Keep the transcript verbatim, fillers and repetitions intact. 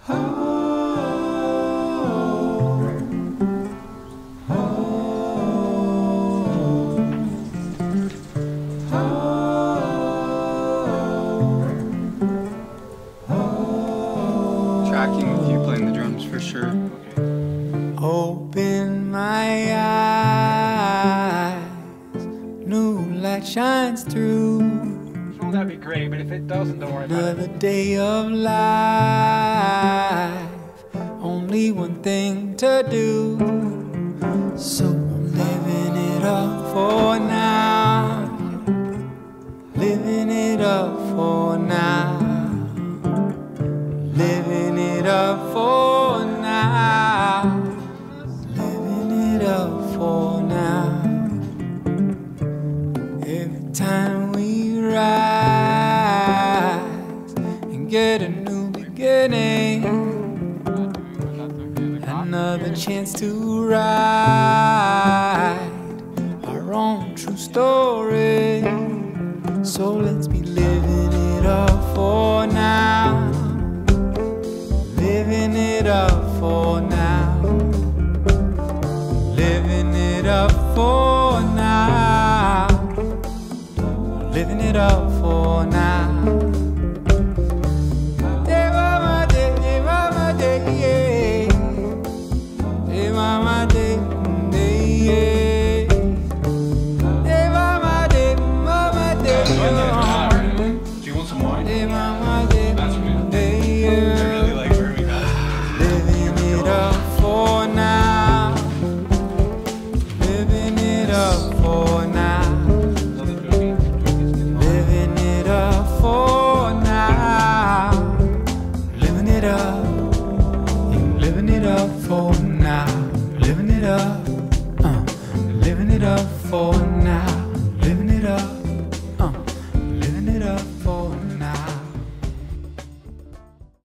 Tracking with you playing the drums for sure. Open my eyes, new light shines through. Oh, that'd be great, but if it doesn't, don't worry about it. Another day of life, only one thing to do. So I'm living it up for now, living it up for now, living it up for now, living it up for now. Every time we rise and get a new beginning, another chance to write our own true story. So let's be living it up for now, living it up for now, living it up for now, living it up for now. Day mama day, day mama day, yeah. Day mama day, day, yeah. Day mama day, mama day, yeah. Do you want some wine? Day mama day, That's me. day, I yeah. really like Burmy Bass. Living it up for now, living it up for now, living it up for now, living it up, living it up for now, living it up, uh, living it up for now.